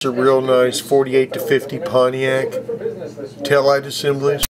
just a real nice 48 to 50 Pontiac taillight assemblies.